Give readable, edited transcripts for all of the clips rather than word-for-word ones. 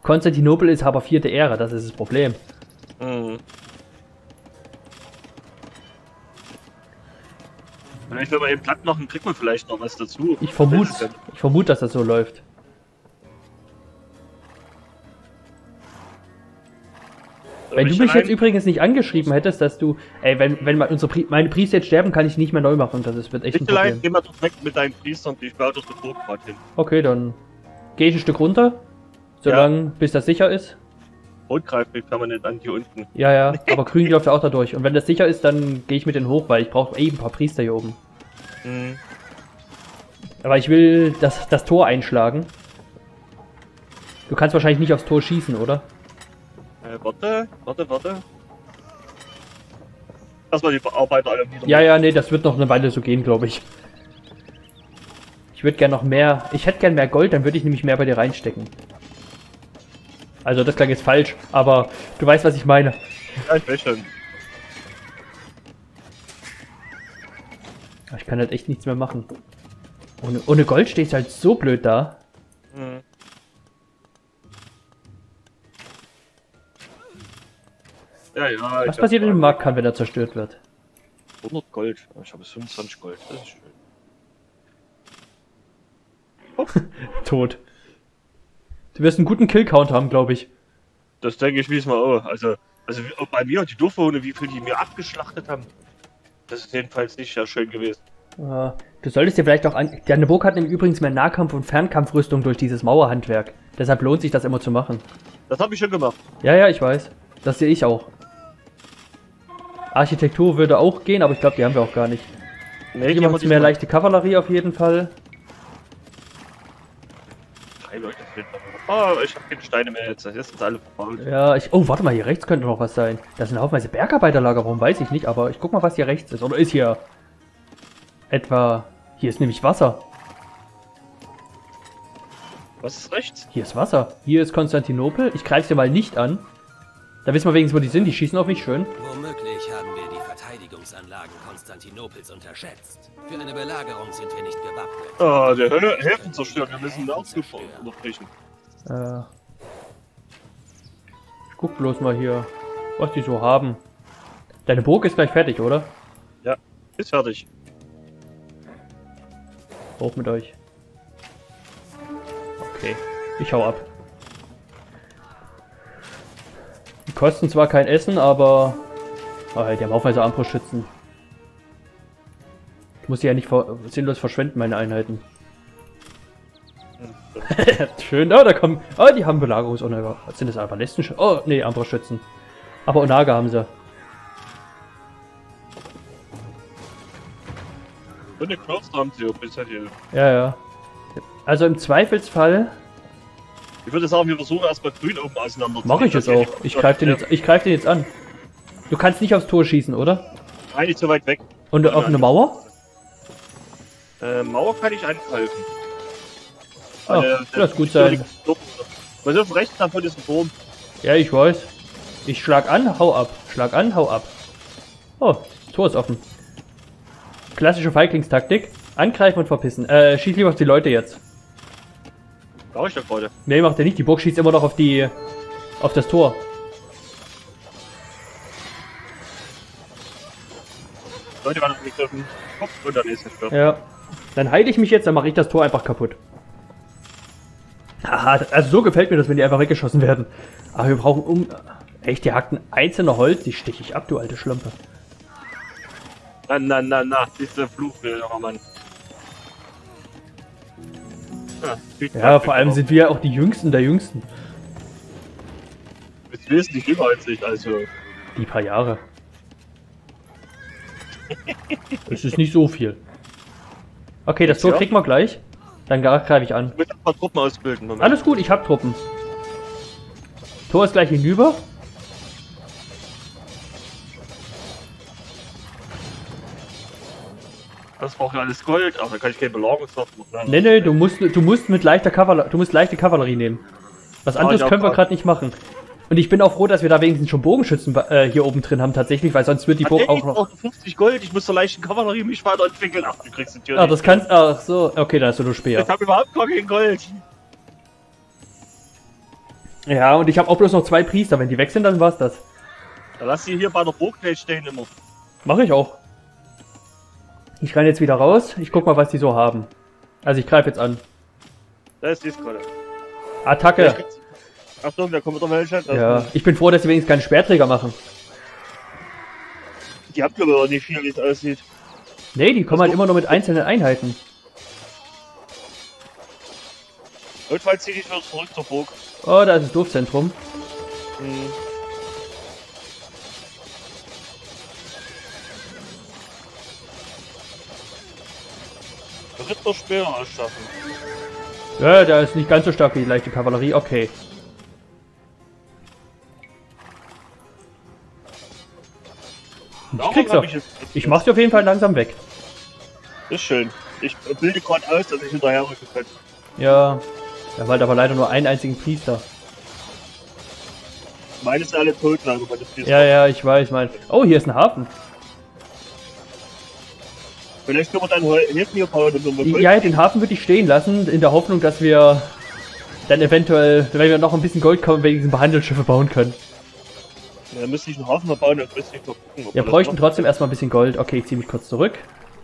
Konstantinopel ist aber 4. Ära, das ist das Problem. Mhm. Vielleicht, wenn wir eben platt machen, kriegt man vielleicht noch was dazu. Ich vermute, dass das so läuft. Wenn du mich jetzt übrigens nicht angeschrieben hättest, dass du... Ey, wenn meine Priester jetzt sterben, kann ich nicht mehr neu machen. Das wird echt ein Problem. Geh mal doch weg mit deinen Priestern, die ich baue durch die Burg gerade hin. Okay, dann gehe ich ein Stück runter. Solange, bis das sicher ist. Rot greift mich permanent an hier unten. Ja, ja, aber grün läuft auch da durch. Und wenn das sicher ist, dann gehe ich mit denen hoch, weil ich brauche eben ein paar Priester hier oben. Mhm. Aber ich will das Tor einschlagen. Du kannst wahrscheinlich nicht aufs Tor schießen, oder? Warte. Lass mal die Arbeiter alle wieder. Ja, nee, das wird noch eine Weile so gehen, glaube ich. Ich würde gerne noch mehr... Ich hätte gern mehr Gold, dann würde ich nämlich mehr bei dir reinstecken. Also, das klang jetzt falsch, aber du weißt, was ich meine. Ja, ich weiß schon. Ich kann halt echt nichts mehr machen. Ohne Gold stehst du halt so blöd da. Mhm. Ja, was passiert in dem Marktkampf, wenn er zerstört wird? 100 Gold. Ich habe 25 Gold. Das ist schön. Tot. Du wirst einen guten Kill-Count haben, glaube ich. Das denke ich diesmal auch. Also bei mir und die Dorfbewohner, wie viel die mir abgeschlachtet haben. Das ist jedenfalls nicht sehr schön gewesen. Du solltest dir vielleicht auch an... Deine Burg hat nämlich übrigens mehr Nahkampf- und Fernkampfrüstung durch dieses Mauerhandwerk. Deshalb lohnt sich das immer zu machen. Das habe ich schon gemacht. Ja, ich weiß. Das sehe ich auch. Architektur würde auch gehen, aber ich glaube, die haben wir auch gar nicht. Nee, hier macht mehr leichte Kavallerie auf jeden Fall. Oh, ich habe keine Steine mehr jetzt. Jetzt sind alle verbaut. Ja, oh, warte mal, hier rechts könnte noch was sein. Das sind haufenweise Bergarbeiterlager, warum weiß ich nicht, aber ich guck mal, was hier rechts ist. Oder ist hier etwa... Hier ist nämlich Wasser. Was ist rechts? Hier ist Wasser. Hier ist Konstantinopel. Ich greife sie mal nicht an. Da wissen wir wenigstens, wo die sind. Die schießen auf mich schön. Womöglich haben wir die Verteidigungsanlagen Konstantinopels unterschätzt. Für eine Belagerung sind wir nicht gewappnet. Oh, der Häfen zerstört. Wir müssen da unterbrechen. Ich guck bloß mal hier, was die so haben. Deine Burg ist gleich fertig, oder? Ja, ist fertig. Hoch mit euch. Okay, ich hau ab. Die kosten zwar kein Essen, aber... Oh, die haben haufenweise Armbrustschützen. Ich muss die ja nicht sinnlos verschwenden, meine Einheiten. Schön, oh, da kommen... Oh, die haben Belagerungsonaga. Sind das Arbalisten? Oh, nee, Armbrustschützen. Aber Onaga haben sie. Und eine Knopf haben sie bisher hier. Ja. Also im Zweifelsfall... Ich würde sagen, wir versuchen erstmal grün oben auseinander zu Mach ich jetzt auch. Ich greife den jetzt an. Du kannst nicht aufs Tor schießen, oder? Nein, nicht so weit weg. Und auf eine Mauer? Mauer kann ich angreifen. Ach, das gut sein. Was ist rechts davon ist ein Turm? Ja, ich weiß. Ich schlag an, hau ab. Schlag an, hau ab. Oh, das Tor ist offen. Klassische Feiglingstaktik. Angreifen und verpissen. Schieß lieber auf die Leute jetzt. Brauche ich doch gerade. Nee, macht er nicht. Die Burg schießt immer noch auf das Tor. Leute waren angegriffen. Kopf und dann ist es. Ja. Dann heile ich mich jetzt, dann mache ich das Tor einfach kaputt. Haha, also so gefällt mir das, wenn die einfach weggeschossen werden. Aber wir brauchen Echt, die hackten einzelne Holz, die steche ich ab, du alte Schlampe. Na, dieser Fluch, oh Mann. Ja, vor allem sind wir ja auch die Jüngsten der Jüngsten. Du bist wesentlich jünger als ich, also. Die paar Jahre. Das ist nicht so viel. Okay, das Tor kriegen wir gleich. Dann greife ich an. Ich will ein paar Truppen ausbilden. Moment. Alles gut, ich hab Truppen. Tor ist gleich hinüber. Das braucht ja alles Gold, aber da kann ich keine Belagerungskraft machen. Nee, du musst mit leichte Kavallerie nehmen. Was anderes können wir gerade nicht machen. Und ich bin auch froh, dass wir da wenigstens schon Bogenschützen hier oben drin haben, tatsächlich, weil sonst wird die Burg auch noch... 50 Gold, ich muss zur leichten Kavallerie mich weiterentwickeln. Ach, du kriegst natürlich. Ah, das kannst... Ach so, okay, dann hast du nur Speer. Ich habe überhaupt gar kein Gold. Ja, und ich habe auch bloß noch 2 Priester. Wenn die weg sind, dann war's das. Dann lass die hier bei der Burgwelt stehen immer. Mache ich auch. Ich renne jetzt wieder raus. Ich guck mal, was die so haben. Also ich greife jetzt an. Da ist die gerade. Attacke. Achtung, da kommt wieder welche. Ja, ich bin froh, dass sie wenigstens keinen Speerträger machen. Die habt ihr aber auch nicht viel, wie es aussieht. Nee, die kommen halt immer nur mit einzelnen Einheiten. Notfalls zieh dich wieder zurück zur Burg. Oh, da ist das Dorfzentrum. Hm. Ritterspeer ausschaffen. Ja, der ist nicht ganz so stark wie die leichte Kavallerie. Okay. Ich krieg's doch. Ich mach sie auf jeden Fall langsam weg. Ist schön. Ich bilde gerade aus, dass ich hinterher rücken kann. Ja. Da war halt aber leider nur einen einzigen Priester. Meine sind alle tot, leider. Ja, ja, ich weiß, Oh, hier ist ein Hafen. Vielleicht können wir dann Häfen hier bauen. Ja, den Hafen würde ich stehen lassen, in der Hoffnung, dass wir dann eventuell, wenn wir noch ein bisschen Gold kommen, wenigstens Handelsschiffe bauen können. Ja, dann müsste ich einen Hafen mal bauen, dann müsste ich mal gucken. Wir bräuchten trotzdem erstmal ein bisschen Gold. Okay, ich ziehe mich kurz zurück.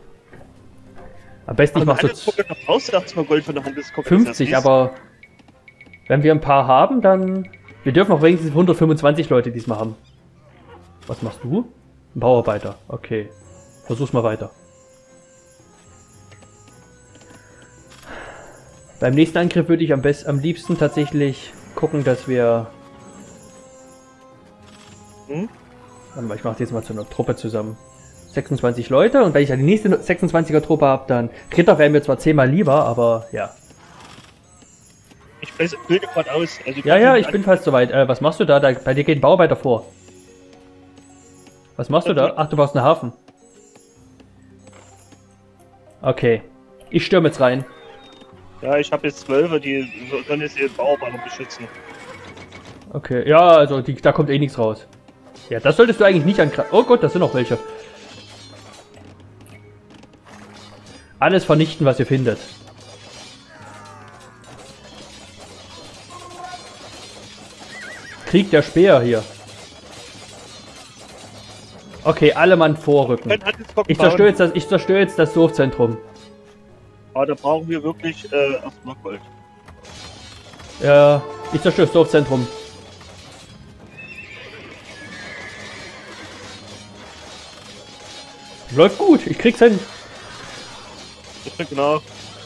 Am besten ich mache so Da brauchst du erstmal Gold von der Handelskopie. 50, aber wenn wir ein paar haben, dann... Wir dürfen auch wenigstens 125 Leute diesmal haben. Was machst du? Ein Bauarbeiter. Okay. Versuch's mal weiter. Beim nächsten Angriff würde ich am liebsten tatsächlich gucken, dass wir... Warte mal, ich mache jetzt mal zu einer Truppe zusammen. 26 Leute und wenn ich dann die nächste 26er Truppe habe, dann... Ritter wären mir zwar 10-mal lieber, aber ja. Ich bilde gerade aus. Also Ja, ich bin fast soweit. Was machst du da? Bei dir geht ein Bauarbeiter vor. Was machst du da? Ach, du brauchst einen Hafen. Okay. Ich stürme jetzt rein. Ja, ich habe jetzt 12, die sollen jetzt ihren Bauarbeiter beschützen. Okay, ja, also da kommt eh nichts raus. Ja, das solltest du eigentlich nicht angreifen. Oh Gott, das sind noch welche. Alles vernichten, was ihr findet. Krieg der Speer hier. Okay, alle Mann vorrücken. Ich zerstöre jetzt das Dorfzentrum. Aber da brauchen wir wirklich erstmal Gold. Ja, ich zerstöre das Dorfzentrum. Läuft gut, ich krieg's hin. Ich bin genau.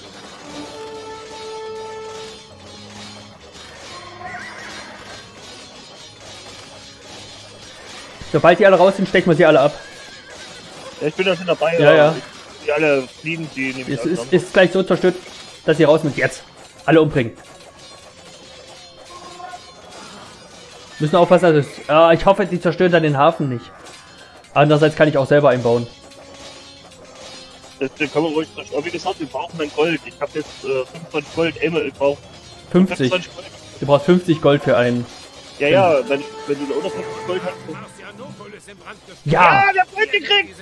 Sobald die alle raus sind, stechen wir sie alle ab. Ja, ich bin da schon dabei. Ja. Die alle fliegen, die nehmen Es ist gleich so zerstört, dass sie raus müssen. Jetzt. Alle umbringen. Müssen aufpassen, dass ich hoffe, die zerstören dann den Hafen nicht. Andererseits kann ich auch selber einbauen. Das können wir ruhig zerstören. Aber wie gesagt, wir brauchen mein Gold. Ich habe jetzt 25 Gold. Ich brauche 50. Gold. Du brauchst 50 Gold für einen. Ja, wenn du da unter 50 Gold hast. Ja! Der Gold gekriegt!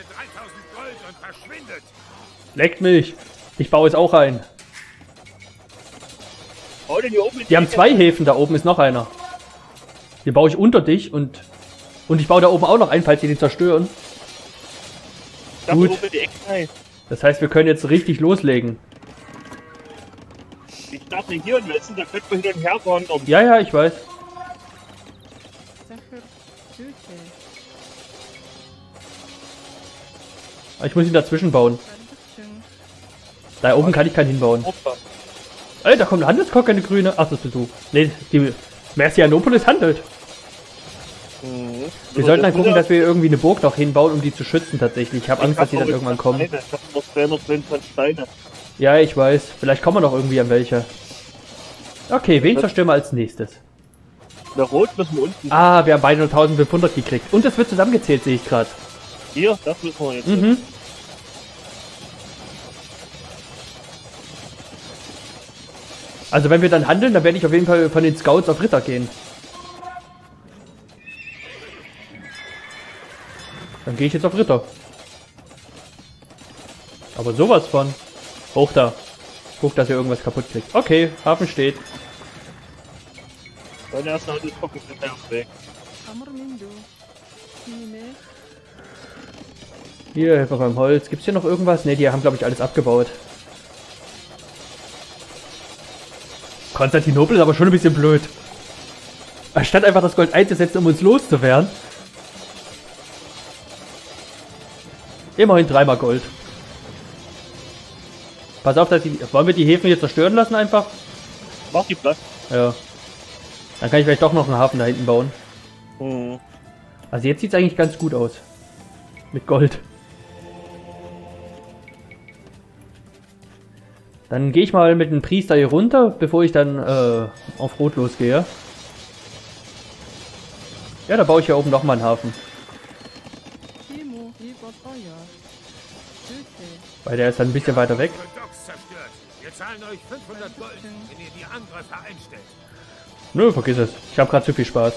Leckt mich! Ich baue es auch ein. Bau den hier oben. Die haben 2 Häfen, da oben ist noch einer. Den baue ich unter dich und ich baue da oben auch noch ein, falls die den zerstören. Gut. Das heißt, wir können jetzt richtig loslegen. Ich darf nicht hier ansetzen, da könnte man hin und her wandern. Ja, ich weiß. Ich muss ihn dazwischen bauen. Da oben kann ich keinen hinbauen. Ey, da kommt ein Handelskock, eine grüne. Ach, das bist du. Nee, die Mercianopolis handelt. Wir sollten dann gucken, dass wir irgendwie eine Burg noch hinbauen, um die zu schützen tatsächlich. Ich habe Angst, dass die dann irgendwann kommen. Ich habe noch 220 Steine. Ja, ich weiß. Vielleicht kommen wir noch irgendwie an welche. Okay, wen zerstören wir als nächstes? Der Rot müssen wir unten. Ah, wir haben beide nur 1500 gekriegt. Und es wird zusammengezählt, sehe ich gerade. Hier, das müssen wir jetzt. Mhm. Also wenn wir dann handeln, dann werde ich auf jeden Fall von den Scouts auf Ritter gehen. Dann gehe ich jetzt auf Ritter. Aber sowas von. Hoch da. Guck, dass ihr irgendwas kaputt kriegt. Okay, Hafen steht. Dann erst noch das gucken, sind wir weg. Hier, Hilfe beim Holz. Gibt's hier noch irgendwas? Ne, die haben, glaube ich, alles abgebaut. Konstantinopel ist aber schon ein bisschen blöd. Anstatt einfach das Gold einzusetzen, um uns loszuwerden. Immerhin 3-mal Gold. Pass auf, dass die... Wollen wir die Häfen hier zerstören lassen einfach? Mach die Platz. Ja. Dann kann ich vielleicht doch noch einen Hafen da hinten bauen. Mhm. Also jetzt sieht es eigentlich ganz gut aus. Mit Gold. Dann gehe ich mal mit dem Priester hier runter, bevor ich dann auf Rot losgehe. Ja, da baue ich hier oben nochmal einen Hafen. Weil der ist dann ein bisschen weiter weg. Wir zahlen euch 500 Gold, wenn ihr die Angriffe einstellt. Nö, vergiss es. Ich habe gerade zu viel Spaß.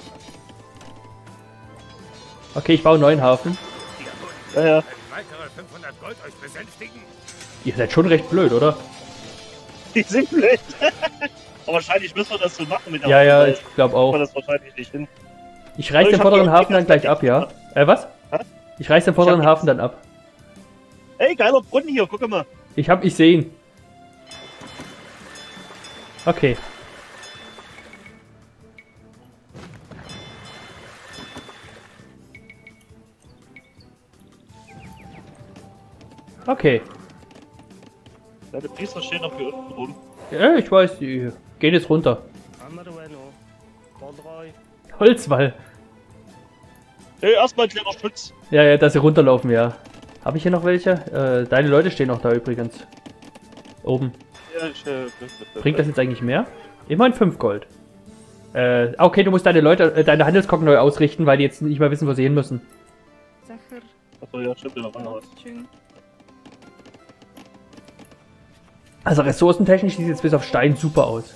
Okay, ich baue einen neuen Hafen. Ja, ja. Weitere 500 Gold euch besänftigen? Ihr seid schon recht blöd, oder? Die sind blöd. Aber wahrscheinlich müssen wir das so machen mit der Ja, ja, Hafen, ich glaube auch. weil das wahrscheinlich nicht hin. Ich reiß den Ich hab vorderen die- Hafen dann gleich ab, ja? Was? Hä? Ich reiß den vorderen Hafen dann ab. Ey, geiler Brunnen hier, guck mal. Ich sehe ihn. Okay. Okay. Deine Priester stehen noch hier unten rum. Ja, ich weiß, die gehen jetzt runter. Holzwall. Ey, erstmal ein kleiner Schutz. Ja, ja, dass sie runterlaufen, ja. Habe ich hier noch welche? Deine Leute stehen noch da übrigens. Oben. Ja, ich, Bringt das jetzt eigentlich mehr? Immerhin 5 Gold. Okay, du musst deine Leute, deine Handelskocken neu ausrichten, weil die jetzt nicht mehr wissen, wo sie hin müssen. Achso, ja, stimmt, ja, was. Also ressourcentechnisch sieht es jetzt bis auf Stein super aus.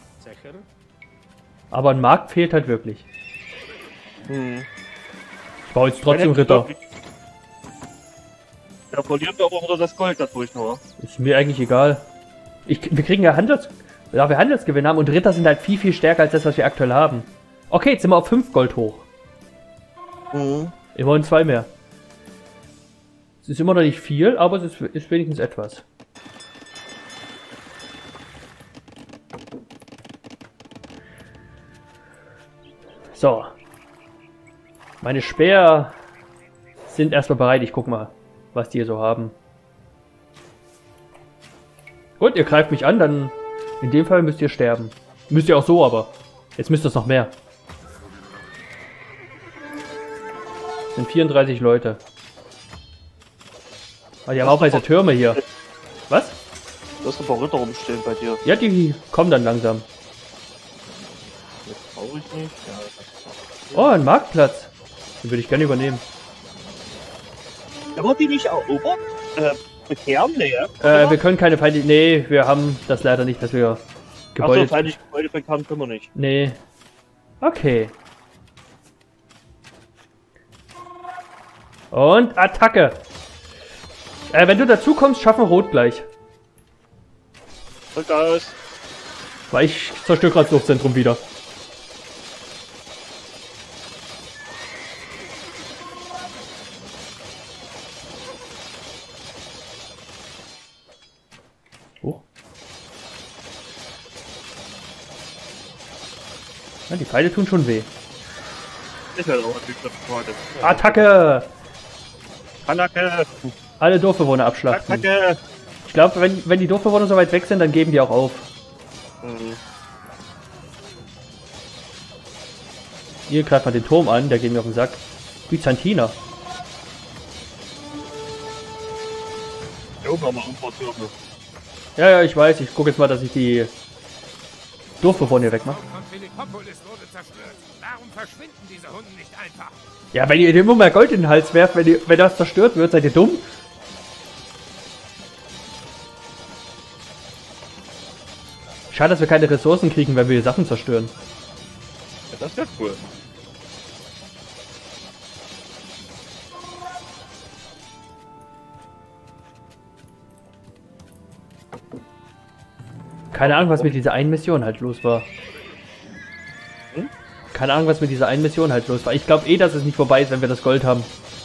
Aber ein Markt fehlt halt wirklich. Hm. Ich baue jetzt trotzdem Ritter. Ja, verlieren wir aber wieder das Gold dadurch nur. Ist mir eigentlich egal. Wir kriegen ja da wir Handelsgewinn haben und Ritter sind halt viel, viel stärker als das, was wir aktuell haben. Okay, jetzt sind wir auf 5 Gold hoch. Mhm. Immerhin 2 mehr. Es ist immer noch nicht viel, aber es ist wenigstens etwas. So. Meine Speer sind erstmal bereit. Ich guck mal, was die hier so haben. Gut, ihr greift mich an, dann in dem Fall müsst ihr sterben. Müsst ihr auch so, aber jetzt müsst ihr es noch mehr. Es sind 34 Leute. Ah, die haben auch weiße Türme hier. Was? Du hast ein paar Ritter rumstehen bei dir. Ja, die kommen dann langsam. Das brauche ich nicht. Ja, Oh, ein Marktplatz. Den würde ich gerne übernehmen. kann man die nicht erobern? Bekehren? Nee, ja? Wir können keine Feinde... Nee, wir haben das leider nicht, dass wir Achso, Gebäude... feindliche Gebäude bekommen können wir nicht. Nee. Okay. Und Attacke. Wenn du dazu kommst, schaffen wir Rot gleich. Drück aus. Weil ich zerstöre gerade das Luftzentrum wieder. Oh. Ja, die Pfeile tun schon weh. Ich werde auch ein Glück heute. Attacke! Attacke! Alle Dorfbewohner abschlachten. Attacke! Ich glaube, wenn die Dorfbewohner so weit weg sind, dann geben die auch auf. Mhm. Ihr greift mal den Turm an, der geht mir auf den Sack. Byzantiner. Hier oben haben wir Umfahrtürme. Ja, ja, ich weiß. Ich gucke jetzt mal, dass ich die Dorfbewohner hier wegmache. Von Philippopolis wurde zerstört. Warum verschwinden diese Hunde nicht einfach? Ja, wenn ihr dem immer mehr Gold in den Hals werft, wenn das zerstört wird, seid ihr dumm? Schade, dass wir keine Ressourcen kriegen, wenn wir die Sachen zerstören. Ja, das wäre cool. Keine Ahnung, was mit dieser einen Mission halt los war. Hm? Keine Ahnung, was mit dieser einen Mission halt los war. Ich glaube eh, dass es nicht vorbei ist, wenn wir das Gold haben.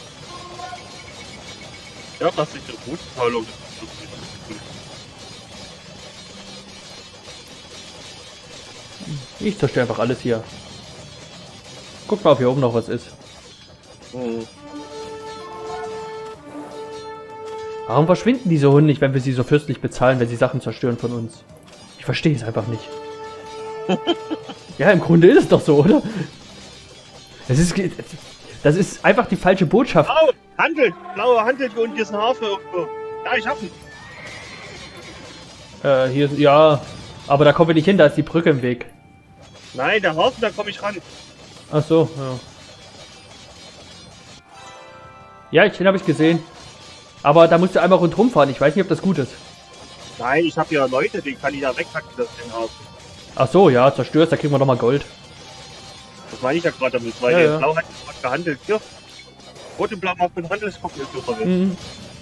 Ja, das ist eine gute Teilung. Ich zerstöre einfach alles hier. Guck mal, ob hier oben noch was ist. Hm. Warum verschwinden diese Hunde nicht, wenn wir sie so fürstlich bezahlen, wenn sie Sachen zerstören von uns? Ich verstehe es einfach nicht. Ja, im Grunde ist es doch so, oder? Das ist einfach die falsche Botschaft. Blau, handelt! Blauer handelt und hier ist ein Hafen irgendwo. Ja, ich hab ihn. Hier ist, ja, aber da kommen wir nicht hin, da ist die Brücke im Weg. Nein, der Hafen, da komme ich ran. Ach so, ja. Ja, den habe ich gesehen. Aber da musst du einmal rundherum fahren. Ich weiß nicht, ob das gut ist. Nein, ich habe ja Leute, den kann ich ja wegpacken, das den Hafen. Ach so, ja, zerstörst, da kriegen wir nochmal Gold. Das meine ich ja gerade damit, weil Ja, der ja. Blau hat gerade gehandelt. Hier. Rot und Blau macht mit Handelskoppel unterwegs. Mhm.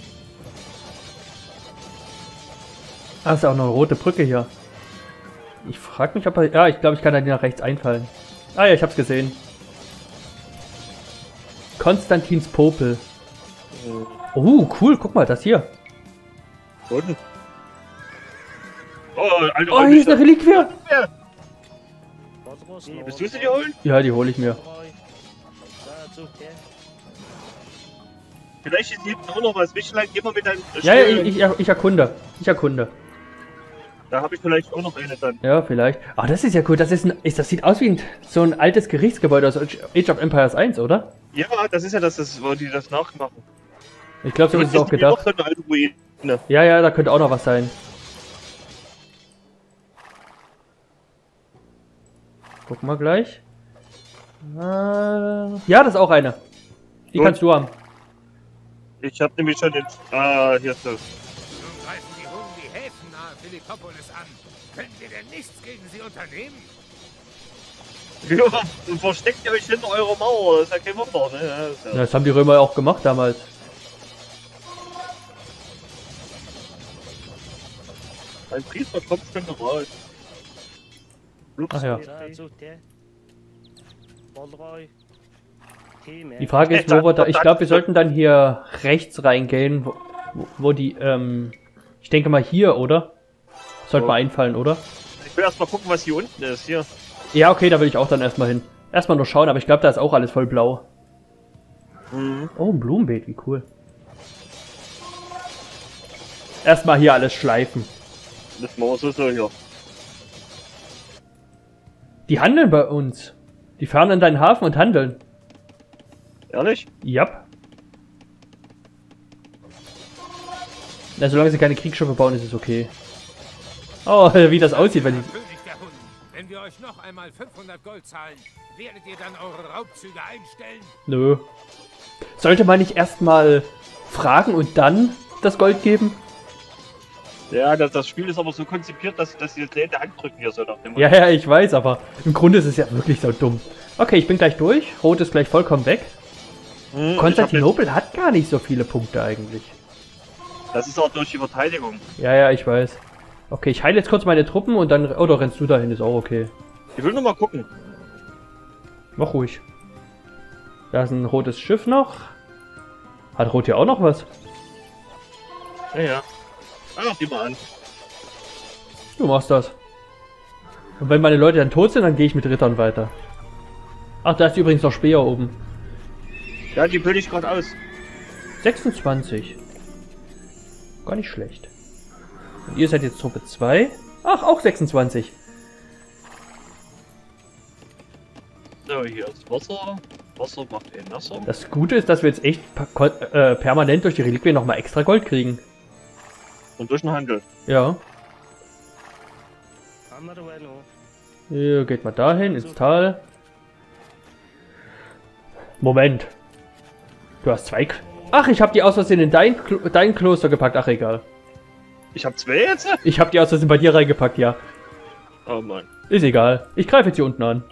Ah, ist ja auch noch eine rote Brücke hier. Ich frage mich, ob er... Ja, ich glaube, ich kann da nach rechts einfallen. Ah ja, ich hab's gesehen. Konstantins Popel. Oh, cool, guck mal, das hier. Und? Oh, Alter, Oh, hier ist eine Reliquie. Bist du sie dir holen? Ja, die hole ich mir. Vielleicht ist hinten auch noch was. Michel, geh mal mit deinem... Ja, ja, ich erkunde. Ich erkunde. Da habe ich vielleicht auch noch eine dann. Ja, vielleicht. Ah, das ist ja cool. Das sieht aus wie so ein altes Gerichtsgebäude aus Age of Empires 1, oder? Ja, das ist ja das, wo die das nachmachen. Ich glaube, so ist es auch gedacht. Noch so eine alte Ruine. Ja, ja, da könnte auch noch was sein. Guck mal gleich. Ja, das ist auch eine. Die Gut. kannst du haben. Ich habe nämlich schon den... hier ist das. Nun greifen die Hunden die Häfen nahe Philippopolis an. Könnt ihr denn nichts gegen sie unternehmen? Ja, und versteckt ihr euch hinter eurer Mauer. Das ist ja kein Wunder, ne? Ja, ist Ja, ja. das haben die Römer auch gemacht damals. Ein Priester kommt schon raus. Ups. Ach ja. Die Frage ist, wo wir da... Ich glaube, wir sollten dann hier rechts reingehen, wo die... ich denke mal hier, oder? Sollte mal einfallen, oder? Ich will erst mal gucken, was hier unten ist. Hier. Ja, okay, da will ich auch dann erstmal hin. Erstmal nur schauen, aber ich glaube, da ist auch alles voll blau. Mhm. Oh, ein Blumenbeet, wie cool. Erstmal hier alles schleifen. Das machen wir so hier. Die handeln bei uns. Die fahren in deinen Hafen und handeln. Ehrlich? Jap. Na, solange sie keine Kriegsschiffe bauen, ist es okay. Oh, wie das aussieht, wenn die... König der Hunden, wenn wir euch noch einmal 500 Gold zahlen, werdet ihr dann eure Raubzüge einstellen? Nö. Sollte man nicht erstmal fragen und dann das Gold geben? Ja, das Spiel ist aber so konzipiert, dass sie jetzt in der Hand drücken hier so nach dem Ja, ja, ich weiß, aber im Grunde ist es ja wirklich so dumm. Okay, ich bin gleich durch. Rot ist gleich vollkommen weg. Konstantinopel hat gar nicht so viele Punkte eigentlich. Das ist auch durch die Verteidigung. Ja, ja, ich weiß. Okay, ich heile jetzt kurz meine Truppen und dann... Oder rennst du dahin, ist auch okay. Ich will nur mal gucken. Mach ruhig. Da ist ein rotes Schiff noch. Hat Rot hier auch noch was? Ja, ja. Ach, die mal an. Du machst das. Und wenn meine Leute dann tot sind, dann gehe ich mit Rittern weiter. Ach, da ist übrigens noch Speer oben. Ja, die bilde ich gerade aus. 26. Gar nicht schlecht. Und ihr seid jetzt Truppe 2. Ach, auch 26. So, hier ist Wasser. Wasser macht eh nasser. Das Gute ist, dass wir jetzt echt permanent durch die Reliquie nochmal extra Gold kriegen. Und durch den Handel. Ja. Hier geht mal dahin, ins Tal. Moment. Du hast zwei... Ach, ich habe die aus Versehen in dein Kloster gepackt. Ach, egal. Ich habe zwei jetzt? Ich habe die aus Versehen bei dir reingepackt, ja. Oh Mann. Ist egal. Ich greife jetzt hier unten an.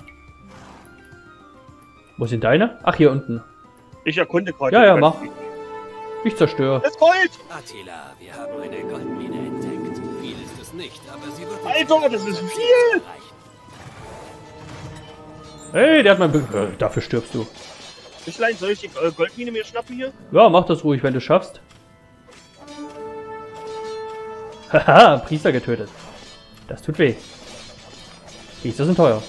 Wo sind deine? Ach, hier unten. Ich erkunde gerade. Ja, ja, mach. Ich zerstöre. Das Gold! Attila, wir haben eine Goldmine entdeckt. Viel ist es nicht, aber sie wird... Alter, das ist viel! Hey, der hat mein... dafür stirbst du. Fischlein, soll ich die Goldmine mir schnappen hier? Ja, mach das ruhig, wenn du schaffst. Haha, Priester getötet. Das tut weh. Priester sind teuer.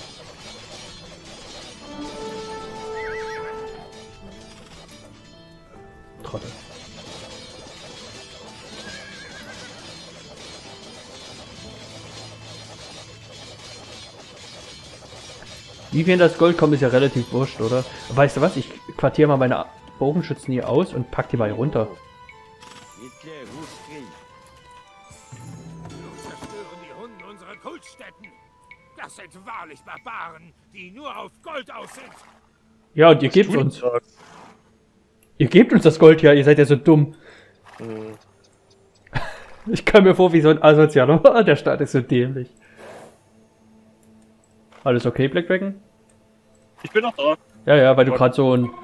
Trottel. Wie wir in das Gold kommen, ist ja relativ wurscht, oder? Weißt du was? Ich quartiere mal meine Bogenschützen hier aus und pack die mal hier runter. Zerstören die Hunden unsere Kultstätten. Das sind wahrlich Barbaren, die nur auf Gold aus sind. Ja, und ihr gebt uns. Ihr gebt uns das Gold ja, ihr seid ja so dumm. Ich komme mir vor wie so ein Asozialer. Der Staat ist so dämlich. Alles okay, Black Dragon? Ich bin noch da. Ja, ja, weil du gerade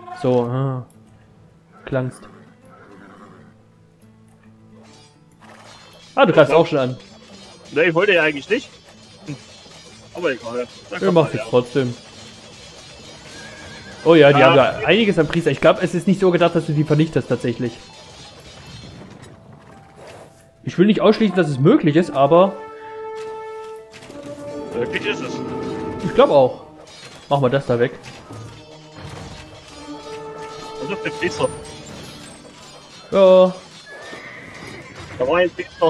klangst. Ah, du greifst auch schon an. Ne, ich wollte ja eigentlich nicht. Aber egal. Wir machen es trotzdem. Oh ja, die haben da einiges an Priester. Ich glaube, es ist nicht so gedacht, dass du die vernichtest tatsächlich. Ich will nicht ausschließen, dass es möglich ist, aber... Möglich ist es. Ich glaube auch. Machen wir das da weg. Und auf der Priester. Ja. Da war ein Priester.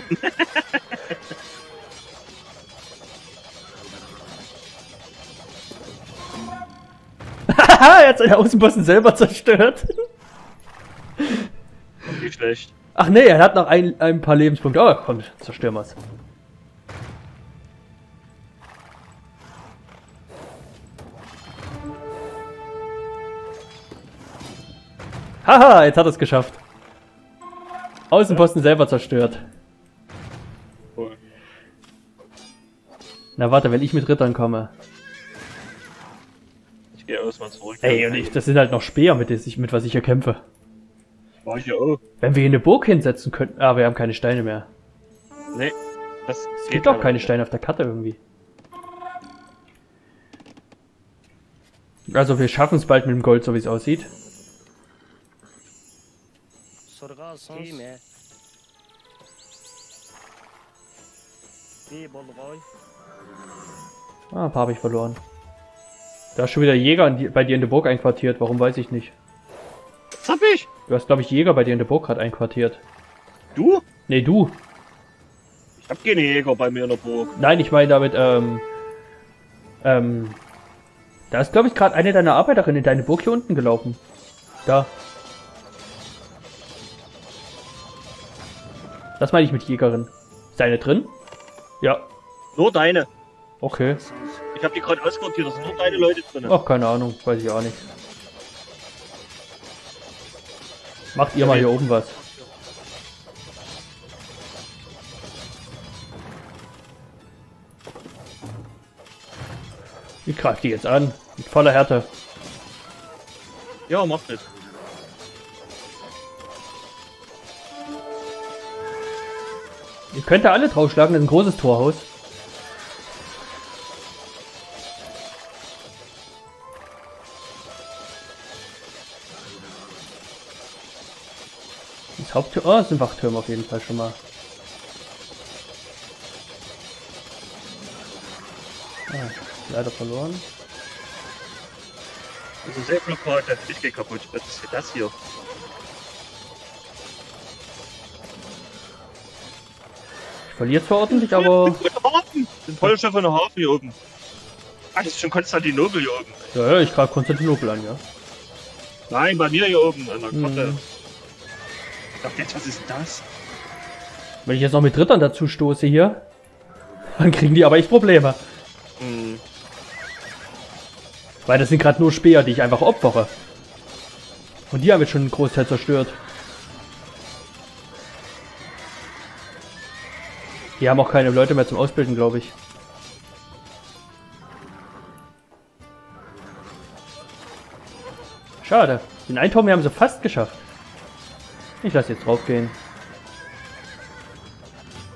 Haha, er hat seine Außenposten selber zerstört. Nicht schlecht. Ach nee, er hat noch ein paar Lebenspunkte. Oh, komm, zerstören wir's. Haha, jetzt hat er es geschafft. Außenposten selber zerstört. Cool. Na warte, wenn ich mit Rittern komme. Ich gehe erstmal zurück. Ey, und das sind halt noch Speer, mit was ich hier kämpfe. War ich ja auch. Wenn wir hier eine Burg hinsetzen könnten... Ah, wir haben keine Steine mehr. Nee. Das Es gibt auch keine Steine auf der Karte irgendwie. Also wir schaffen es bald mit dem Gold, so wie es aussieht. Ah, ein paar habe ich verloren. Da ist schon wieder Jäger bei dir in der Burg einquartiert. Warum, weiß ich nicht. Was hab ich? Du hast, glaube ich, Jäger bei dir in der Burg gerade einquartiert. Du? Nee, du. Ich hab keine Jäger bei mir in der Burg. Nein, ich meine damit, da ist, glaube ich, gerade eine deiner Arbeiterinnen in deine Burg hier unten gelaufen. Da. Das meine ich mit Jägerin. Ist eine drin? Ja. Nur deine. Okay. Ich hab die gerade ausquartiert, da sind nur deine Leute drin. Ach, keine Ahnung. Weiß ich auch nicht. Macht ihr mal hier oben was. Ich greife die jetzt an. Mit voller Härte. Ja, mach das. Ihr könnt da alle draufschlagen, das ist ein großes Torhaus. Das Haupttür... Oh, das sind Wachtürme auf jeden Fall schon mal. Ah, leider verloren. Das ist sehr Blockade. Ich geh kaputt. Was ist denn das hier? Ich verliere zwar ordentlich, aber... Sind volle Schiffe in der Hafen hier oben. Ach, das ist schon Konstantinopel hier oben. Ja, ja, ich greife Konstantinopel an, ja. Nein, bei mir hier oben an der Karte. Ich dachte jetzt, was ist denn das? Wenn ich jetzt noch mit Rittern dazu stoße hier, dann kriegen die aber echt Probleme. Hm. Weil das sind gerade nur Speer, die ich einfach opfere. Und die haben jetzt schon einen Großteil zerstört. Die haben auch keine Leute mehr zum Ausbilden, glaube ich. Schade. Den einen Turm haben sie fast geschafft. Ich lasse jetzt drauf gehen.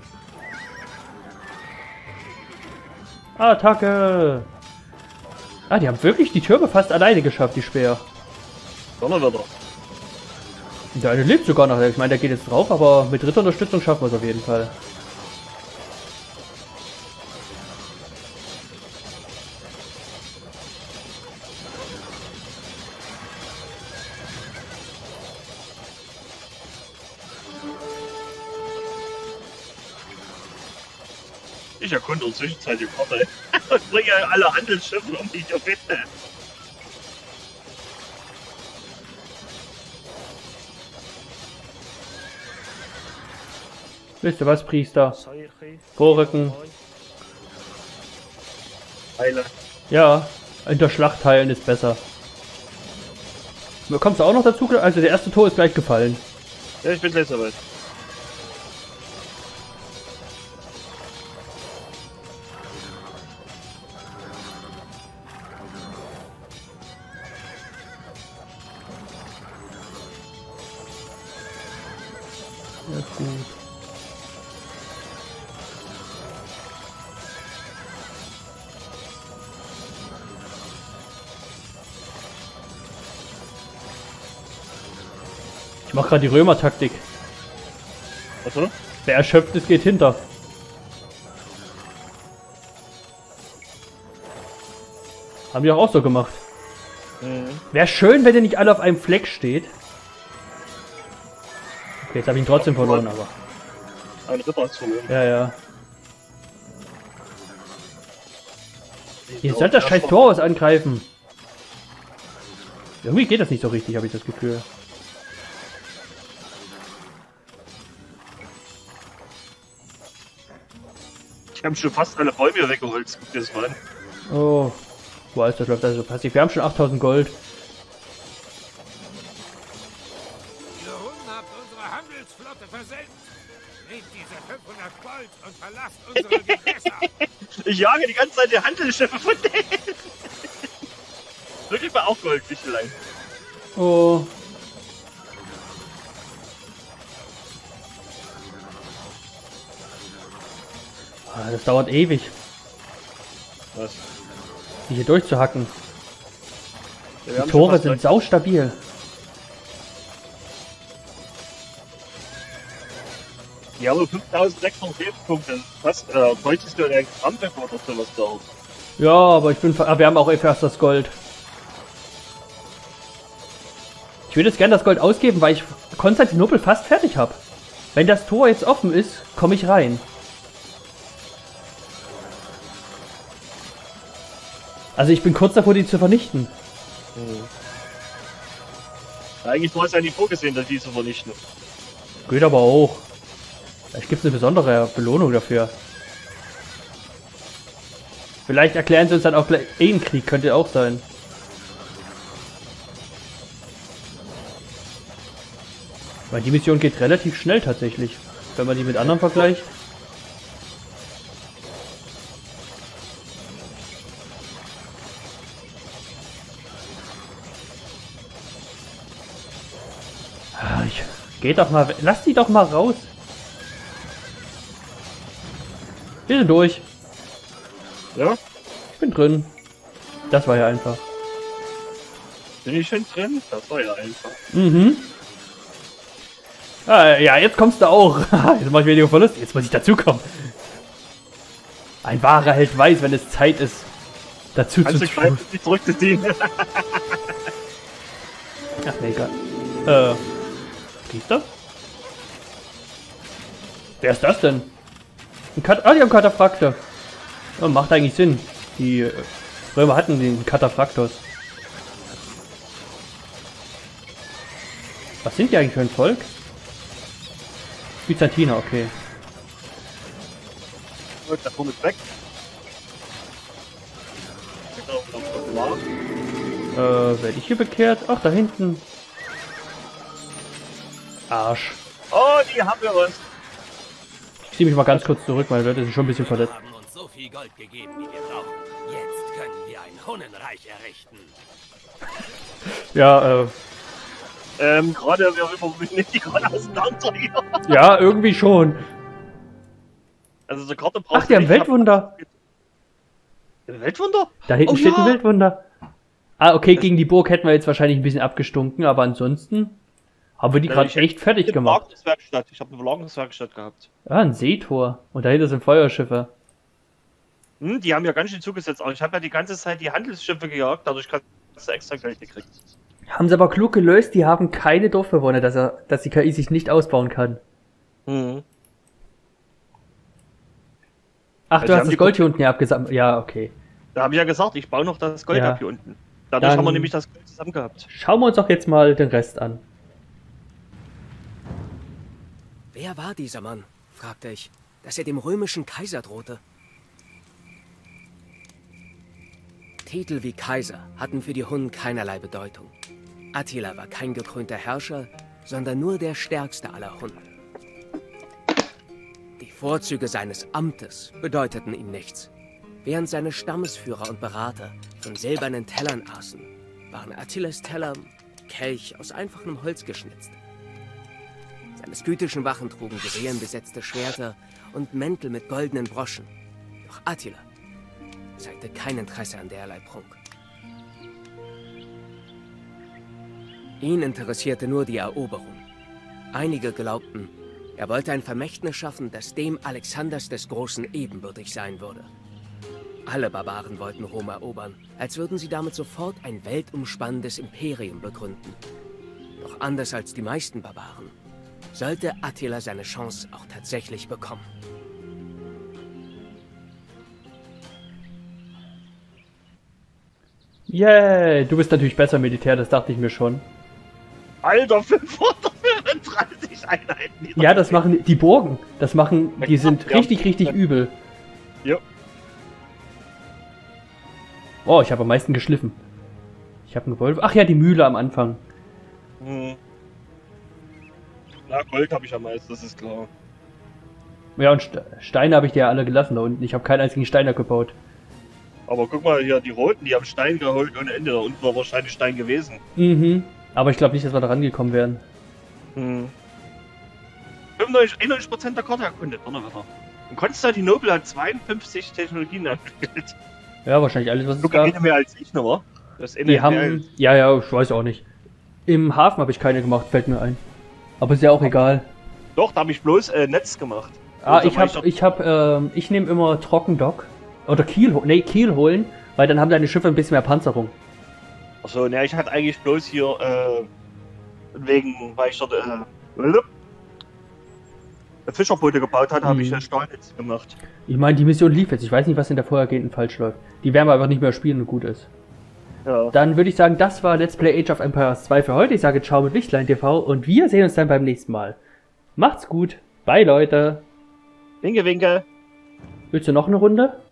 Attacke! Ah, die haben wirklich die Türme fast alleine geschafft, die Speer. Donnerwetter. Der eine lebt sogar noch. Ich meine, der geht jetzt drauf, aber mit dritter Unterstützung schaffen wir es auf jeden Fall. Ich erkunde in Zwischenzeit die Karte und bringe alle Handelsschiffe um die zu finden. Wisst ihr was, Priester? Vorrücken. Heile. Ja, in der Schlacht heilen ist besser. Kommst du auch noch dazu? Also der erste Tor ist gleich gefallen. Ja, ich bin gleich soweit. Ja, gut. Ich mach gerade die Römer-Taktik. Was? Wer erschöpft ist, geht hinter. Haben die auch so gemacht. Wäre schön, wenn der nicht alle auf einem Fleck steht. Okay, jetzt habe ich ihn trotzdem verloren, aber. Ein Ritter ist verloren. Ja, ja. Ihr sollt das scheiß Torhaus angreifen. Irgendwie geht das nicht so richtig, habe ich das Gefühl. Ich habe schon fast alle Bäume weggeholt. Guck dir das mal an. Oh. Boah, ist das läuft also passiv. Wir haben schon 8000 Gold. Ihr Hunden habt unsere Handelsflotte versenkt. Nehmt diese 500 Gold und verlasst unsere Gewässer. Ich jage die ganze Zeit die Handelsschiffe von denen. Wirklich mal auch Gold, nicht allein. Oh. Ah, das dauert ewig, Was? die hier durchzuhacken. Ja, wir Die haben Tore schon fast sind saustabil. Die haben 5600 Lebenspunkte. Fast bräuchtest du einen Krampf oder sowas drauf. Ja, aber wir haben auch erst das Gold. Ich würde jetzt gerne das Gold ausgeben, weil ich Konstantinopel fast fertig habe. Wenn das Tor jetzt offen ist, komme ich rein. Also ich bin kurz davor, die zu vernichten. Eigentlich war es ja nicht vorgesehen, dass die zu vernichten. Geht aber auch. Vielleicht gibt es eine besondere Belohnung dafür. Vielleicht erklären sie uns dann auch gleich einen Krieg, könnte auch sein. Weil die Mission geht relativ schnell tatsächlich, wenn man die mit anderen vergleicht. Geht doch mal, lass die doch mal raus. Wir sind durch. Ja? Ich bin drin. Das war ja einfach. Bin ich schon drin? Das war ja einfach. Mhm. Ah, ja, jetzt kommst du auch. Jetzt mach ich weniger Verlust. Jetzt muss ich dazukommen. Ein wahrer Held weiß, wenn es Zeit ist, dazu zu tun. Nicht zurückzuziehen. Ach, nee, egal. Priester? Wer ist das denn? Die haben Kataphrakte. Ja, macht eigentlich Sinn. Die Römer hatten den Kataphraktos. Was sind die eigentlich für ein Volk? Byzantiner, okay. Gut, der Punkt ist weg. Werde ich hier bekehrt? Ach, da hinten. Arsch. Oh, die haben wir was. Ich ziehe mich mal ganz kurz zurück, meine Leute sind schon ein bisschen verletzt. haben uns so viel Gold gegeben, wie wir brauchen. Jetzt können wir ein Hunnenreich errichten. Ja, gerade wir überwinden die gerade auseinander hier. ja, irgendwie schon. Also so Karte braucht Ach, die haben Weltwunder. Weltwunder? Da hinten Oh steht ein ja. Weltwunder. Ah, okay, gegen die Burg hätten wir jetzt wahrscheinlich ein bisschen abgestunken, aber ansonsten haben wir die gerade echt fertig gemacht. Ich habe eine Belagerungswerkstatt gehabt. Ah, ein Seetor. Und dahinter sind Feuerschiffe. Die haben ja ganz schön zugesetzt. Aber ich habe ja die ganze Zeit die Handelsschiffe gejagt, dadurch hast du extra gleich gekriegt. Haben sie aber klug gelöst, die haben keine Dorfbewohner, dass die KI sich nicht ausbauen kann. Mhm. Ach, Also du die hast haben das die Gold hier unten ja abgesammelt. Ja, okay. Da habe ich ja gesagt, ich baue noch das Gold Ja. ab hier unten. Dadurch Dann- haben wir nämlich das Gold zusammen gehabt. Schauen wir uns doch jetzt mal den Rest an. Wer war dieser Mann? Fragte ich, dass er dem römischen Kaiser drohte. Titel wie Kaiser hatten für die Hunnen keinerlei Bedeutung. Attila war kein gekrönter Herrscher, sondern nur der stärkste aller Hunnen. Die Vorzüge seines Amtes bedeuteten ihm nichts. Während seine Stammesführer und Berater von silbernen Tellern aßen, waren Attilas Teller Kelch aus einfachem Holz geschnitzt. Seine skythischen Wachen trugen gewehenbesetzte Schwerter und Mäntel mit goldenen Broschen. Doch Attila zeigte kein Interesse an derlei Prunk. Ihn interessierte nur die Eroberung. Einige glaubten, er wollte ein Vermächtnis schaffen, das dem Alexanders des Großen ebenbürtig sein würde. Alle Barbaren wollten Rom erobern, als würden sie damit sofort ein weltumspannendes Imperium begründen. Doch anders als die meisten Barbaren, sollte Attila seine Chance auch tatsächlich bekommen. Yay, du bist natürlich besser Militär, das dachte ich mir schon. Alter, 534 Einheiten. Ja, das machen die Burgen. Das machen, die sind Ja. richtig übel. Ja. Oh, ich habe am meisten geschliffen. Ich habe ein Gebäude. Ach ja, die Mühle am Anfang. Hm. Na, Gold habe ich am meisten, das ist klar. Ja, und Steine habe ich dir ja alle gelassen da unten. Ich habe keinen einzigen Stein abgebaut. Aber guck mal hier, die Roten, die haben Stein geholt ohne Ende. Da unten war wahrscheinlich Stein gewesen. Mhm. Aber ich glaube nicht, dass wir da rangekommen wären. Hm. 91% der Karte erkundet, Donnerwetter. Und Konstantinopel hat 52 Technologien entwickelt. Ja, wahrscheinlich alles, was es Sogar gab. eine mehr als ich, ne, wa? Das ist eine Die mehr haben. als- Ja, ich weiß auch nicht. Im Hafen habe ich keine gemacht, fällt mir ein. Aber ist ja auch egal. Doch, da habe ich bloß Netz gemacht. Ah, Also, ich nehme immer Trockendock. Oder Kiel holen, weil dann haben deine Schiffe ein bisschen mehr Panzerung. Achso, ne, ich hatte eigentlich bloß hier, weil ich dort, Fischerboote gebaut hatte, habe ich Stahlnetz gemacht. Ich meine, die Mission lief jetzt. Ich weiß nicht, was in der vorhergehenden falsch läuft. Die werden wir einfach nicht mehr spielen und gut ist. Ja. Dann würde ich sagen, das war Let's Play Age of Empires 2 für heute. Ich sage ciao mit Lichtlein TV und wir sehen uns dann beim nächsten Mal. Macht's gut. Bye, Leute. Winke, winke. Willst du noch eine Runde?